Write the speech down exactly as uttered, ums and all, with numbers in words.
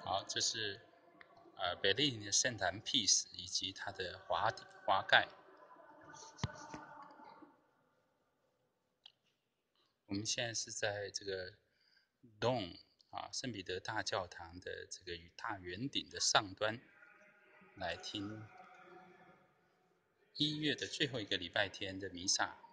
好，这是呃北利林的圣坛 piece 以及它的华底华盖。我们现在是在这个 Dome 啊圣彼得大教堂的这个大圆顶的上端，来听一月的最后一个礼拜天的弥撒。